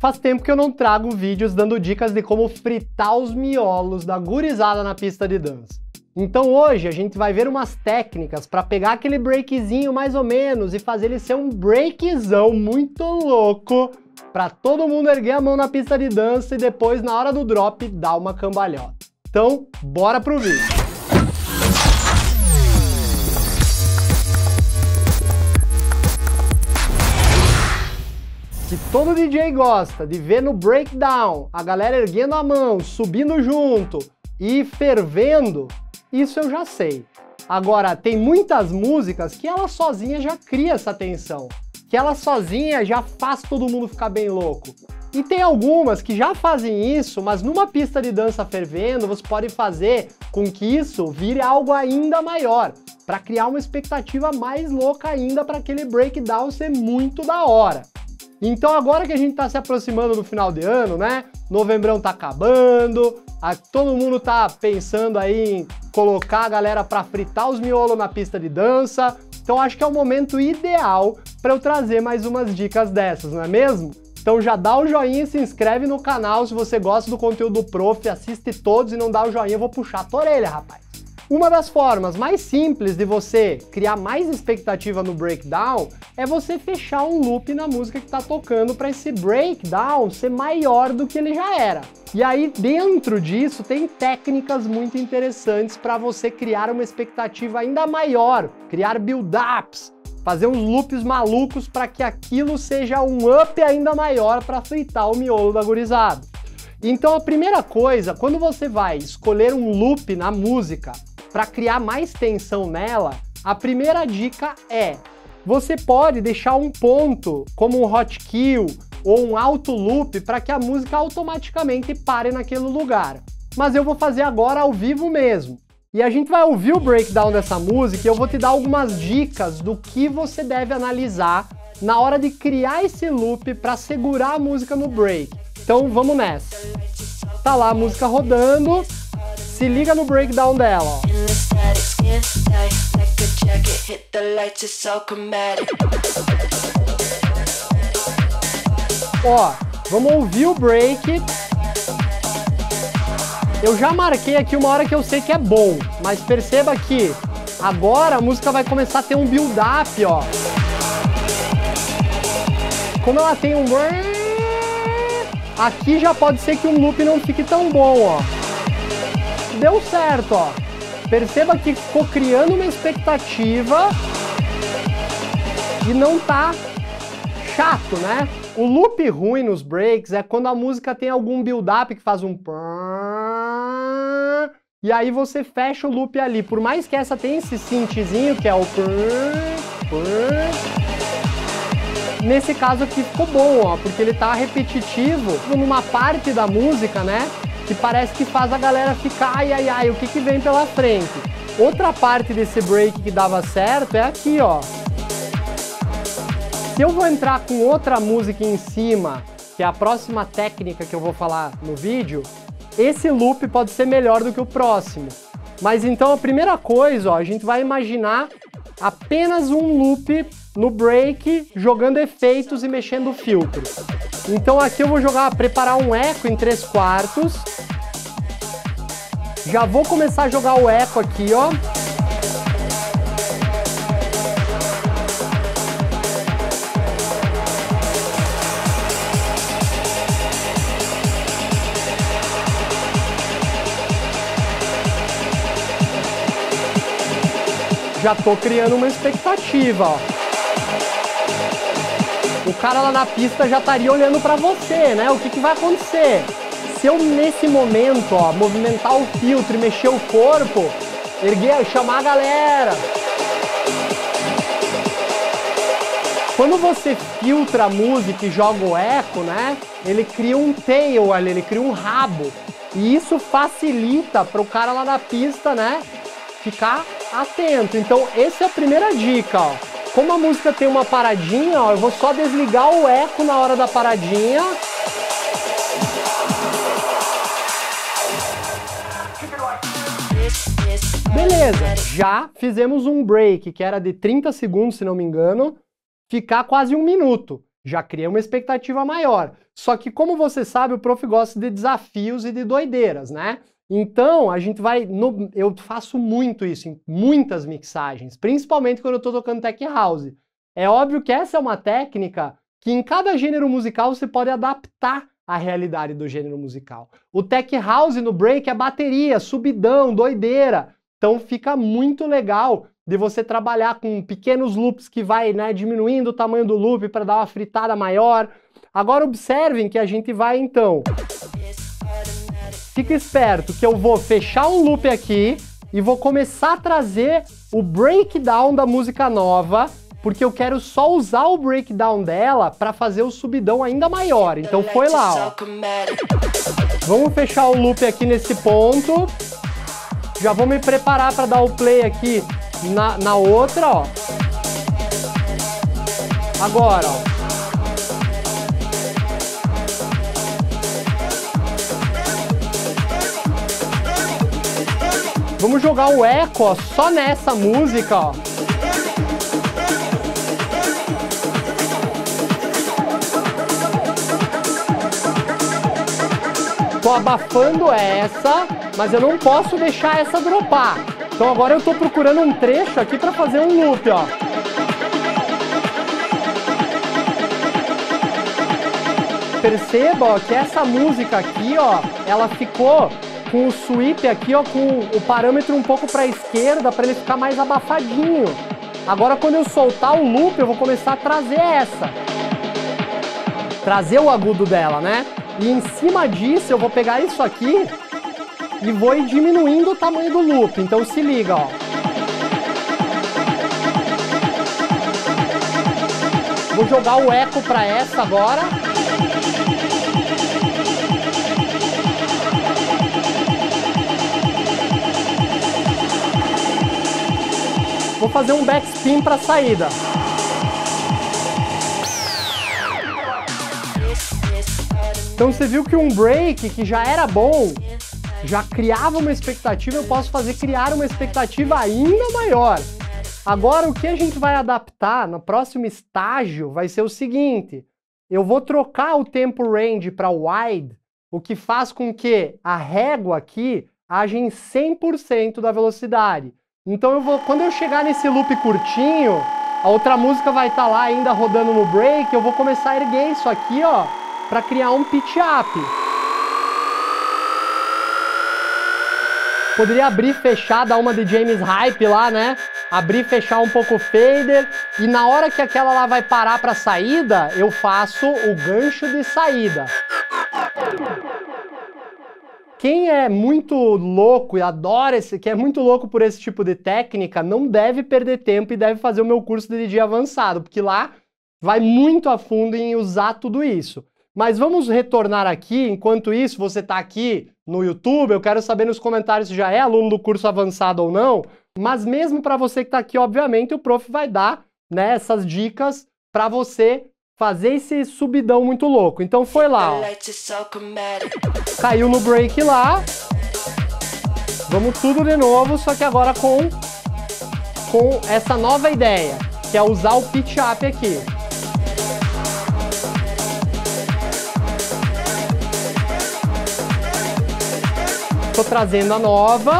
Faz tempo que eu não trago vídeos dando dicas de como fritar os miolos da gurizada na pista de dança. Então hoje a gente vai ver umas técnicas para pegar aquele breakzinho mais ou menos e fazer ele ser um breakzão muito louco para todo mundo erguer a mão na pista de dança e depois na hora do drop dar uma cambalhota. Então bora pro vídeo! Se todo DJ gosta de ver no breakdown a galera erguendo a mão, subindo junto e fervendo, isso eu já sei. Agora, tem muitas músicas que ela sozinha já cria essa tensão, que ela sozinha já faz todo mundo ficar bem louco. E tem algumas que já fazem isso, mas numa pista de dança fervendo, você pode fazer com que isso vire algo ainda maior, para criar uma expectativa mais louca ainda para aquele breakdown ser muito da hora. Então agora que a gente tá se aproximando do final de ano, né? Novembrão tá acabando, todo mundo tá pensando aí em colocar a galera pra fritar os miolos na pista de dança. Então acho que é o momento ideal para eu trazer mais umas dicas dessas, não é mesmo? Então já dá o joinha e se inscreve no canal se você gosta do conteúdo do Prof, assiste todos e não dá o joinha, eu vou puxar a tua orelha, rapaz. Uma das formas mais simples de você criar mais expectativa no breakdown é você fechar um loop na música que está tocando para esse breakdown ser maior do que ele já era. E aí dentro disso tem técnicas muito interessantes para você criar uma expectativa ainda maior, criar build-ups, fazer uns loops malucos para que aquilo seja um up ainda maior para fritar o miolo da gurizada. Então a primeira coisa, quando você vai escolher um loop na música para criar mais tensão nela, a primeira dica é: você pode deixar um ponto como um hotkey ou um auto loop para que a música automaticamente pare naquele lugar. Mas eu vou fazer agora ao vivo mesmo. E a gente vai ouvir o breakdown dessa música e eu vou te dar algumas dicas do que você deve analisar na hora de criar esse loop para segurar a música no break. Então vamos nessa. Tá lá a música rodando, se liga no breakdown dela, ó. Ó, vamos ouvir o break. Eu já marquei aqui uma hora que eu sei que é bom, mas perceba que agora a música vai começar a ter um build-up, ó. Como ela tem um... Aqui já pode ser que o loop não fique tão bom, ó. Deu certo, ó. Perceba que ficou criando uma expectativa e não tá chato, né? O loop ruim nos breaks é quando a música tem algum build-up que faz um... E aí você fecha o loop ali. Por mais que essa tenha esse synthzinho, que é o... Nesse caso aqui ficou bom, ó, porque ele tá repetitivo numa parte da música, né, que parece que faz a galera ficar, ai, ai, ai, o que que vem pela frente. Outra parte desse break que dava certo é aqui, ó. Se eu vou entrar com outra música em cima, que é a próxima técnica que eu vou falar no vídeo, esse loop pode ser melhor do que o próximo. Mas então a primeira coisa, ó, a gente vai imaginar apenas um loop no break, jogando efeitos e mexendo o filtro. Então aqui eu vou preparar um eco em 3/4. Já vou começar a jogar o eco aqui, ó. Já tô criando uma expectativa, ó. O cara lá na pista já estaria olhando pra você, né? O que que vai acontecer? Se eu, nesse momento, ó, movimentar o filtro e mexer o corpo, chamar a galera. Quando você filtra a música e joga o eco, né? Ele cria um tail ali, ele cria um rabo. E isso facilita pro cara lá na pista, né? Ficar atento. Então, essa é a primeira dica, ó. Como a música tem uma paradinha, ó, eu vou só desligar o eco na hora da paradinha. Beleza, já fizemos um break que era de 30 segundos, se não me engano, ficar quase 1 minuto. Já cria uma expectativa maior. Só que, como você sabe, o prof gosta de desafios e de doideiras, né? Então, a gente vai... Eu faço muito isso em muitas mixagens, principalmente quando eu tô tocando tech house. É óbvio que essa é uma técnica que em cada gênero musical você pode adaptar à realidade do gênero musical. O tech house no break é bateria, subidão, doideira. Então fica muito legal de você trabalhar com pequenos loops que vai, né, diminuindo o tamanho do loop para dar uma fritada maior. Agora observem que a gente vai então... Fica esperto que eu vou fechar um loop aqui e vou começar a trazer o breakdown da música nova, porque eu quero só usar o breakdown dela para fazer o subidão ainda maior. Então foi lá, ó. Vamos fechar o loop aqui nesse ponto. Já vou me preparar para dar o play aqui na outra, ó. Agora, ó. Vamos jogar o eco, ó, só nessa música, ó. Tô abafando essa, mas eu não posso deixar essa dropar. Então agora eu tô procurando um trecho aqui para fazer um loop, ó. Perceba, ó, que essa música aqui, ó, ela ficou com o sweep aqui, ó, com o parâmetro um pouco para a esquerda, para ele ficar mais abafadinho. Agora, quando eu soltar o loop, eu vou começar a trazer essa. Trazer o agudo dela, né? E em cima disso, eu vou pegar isso aqui e vou ir diminuindo o tamanho do loop. Então, se liga, ó. Vou jogar o eco para essa agora. Vou fazer um backspin para a saída. Então você viu que um break que já era bom, já criava uma expectativa, eu posso criar uma expectativa ainda maior. Agora o que a gente vai adaptar no próximo estágio vai ser o seguinte, eu vou trocar o tempo range para wide, o que faz com que a régua aqui age em 100% da velocidade. Então quando eu chegar nesse loop curtinho, a outra música vai estar lá ainda rodando no break, eu vou começar a erguer isso aqui, ó, para criar um pitch up. Poderia abrir e fechar, dar uma de James Hype lá, né? Abrir e fechar um pouco o fader, e na hora que aquela lá vai parar para saída, eu faço o gancho de saída. Quem é muito louco e adora que é muito louco por esse tipo de técnica, não deve perder tempo e deve fazer o meu curso de DJ avançado, porque lá vai muito a fundo em usar tudo isso. Mas vamos retornar aqui, enquanto isso você está aqui no YouTube, eu quero saber nos comentários se já é aluno do curso avançado ou não, mas mesmo para você que está aqui, obviamente, o prof vai dar, né, essas dicas para você fazer esse subidão muito louco. Então foi lá, ó. Caiu no break lá. Vamos tudo de novo, só que agora com essa nova ideia, que é usar o pitch up aqui. Tô trazendo a nova.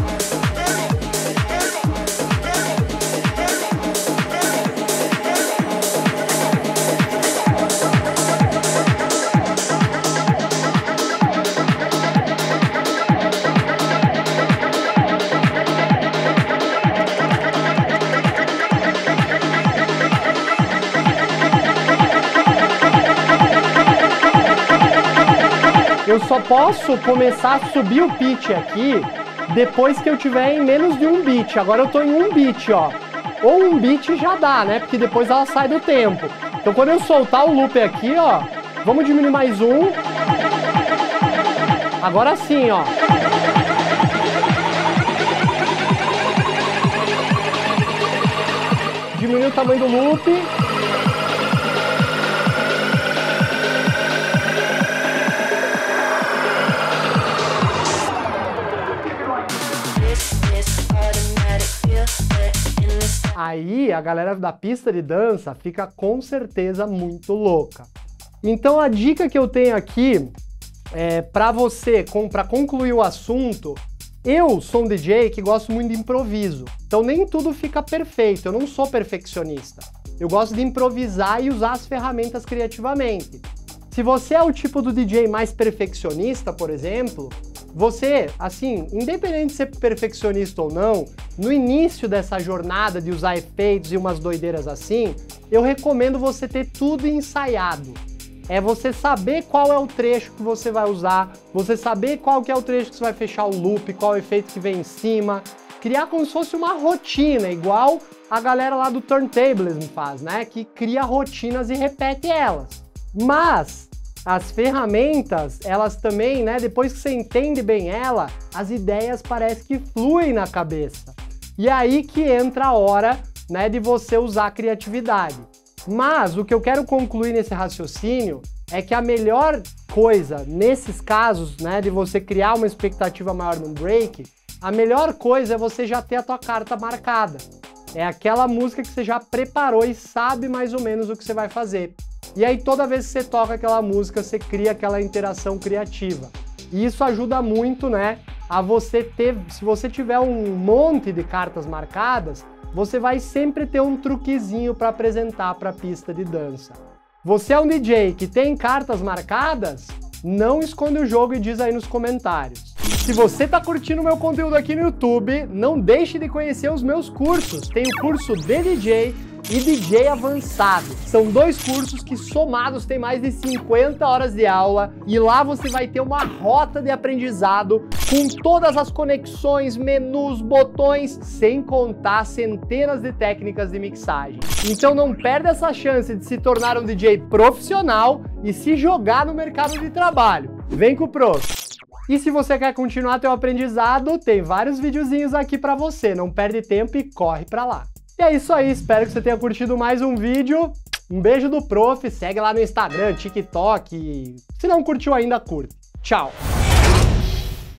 Eu só posso começar a subir o pitch aqui depois que eu tiver em menos de um beat. Agora eu tô em um beat, ó. Ou um beat já dá, né? Porque depois ela sai do tempo. Então quando eu soltar o loop aqui, ó, vamos diminuir mais um. Agora sim, ó. Diminuir o tamanho do loop. Aí a galera da pista de dança fica com certeza muito louca. Então a dica que eu tenho aqui para você, para concluir o assunto, eu sou um DJ que gosto muito de improviso, então nem tudo fica perfeito, eu não sou perfeccionista. Eu gosto de improvisar e usar as ferramentas criativamente. Se você é o tipo do DJ mais perfeccionista, por exemplo, você, assim, independente de ser perfeccionista ou não, no início dessa jornada de usar efeitos e umas doideiras assim, eu recomendo você ter tudo ensaiado. É você saber qual é o trecho que você vai usar, você saber qual que é o trecho que você vai fechar o loop, qual é o efeito que vem em cima, criar como se fosse uma rotina, igual a galera lá do Turntablism faz, né? Que cria rotinas e repete elas. Mas as ferramentas, elas também, né? Depois que você entende bem ela, as ideias parecem que fluem na cabeça. E aí que entra a hora, né, de você usar a criatividade. Mas o que eu quero concluir nesse raciocínio é que a melhor coisa nesses casos, né, de você criar uma expectativa maior num break, a melhor coisa é você já ter a tua carta marcada. É aquela música que você já preparou e sabe mais ou menos o que você vai fazer. E aí toda vez que você toca aquela música, você cria aquela interação criativa. E isso ajuda muito, né, a você ter, se você tiver um monte de cartas marcadas, você vai sempre ter um truquezinho para apresentar para a pista de dança. Você é um DJ que tem cartas marcadas? Não esconde o jogo e diz aí nos comentários. Se você está curtindo o meu conteúdo aqui no YouTube, não deixe de conhecer os meus cursos. Tem o curso de DJ e DJ Avançado. São 2 cursos que somados têm mais de 50 horas de aula e lá você vai ter uma rota de aprendizado com todas as conexões, menus, botões, sem contar centenas de técnicas de mixagem. Então não perde essa chance de se tornar um DJ profissional e se jogar no mercado de trabalho. Vem com o Prof! E se você quer continuar teu aprendizado, tem vários videozinhos aqui para você. Não perde tempo e corre para lá. E é isso aí, espero que você tenha curtido mais um vídeo. Um beijo do Prof, segue lá no Instagram, TikTok. Se não curtiu ainda, curte. Tchau!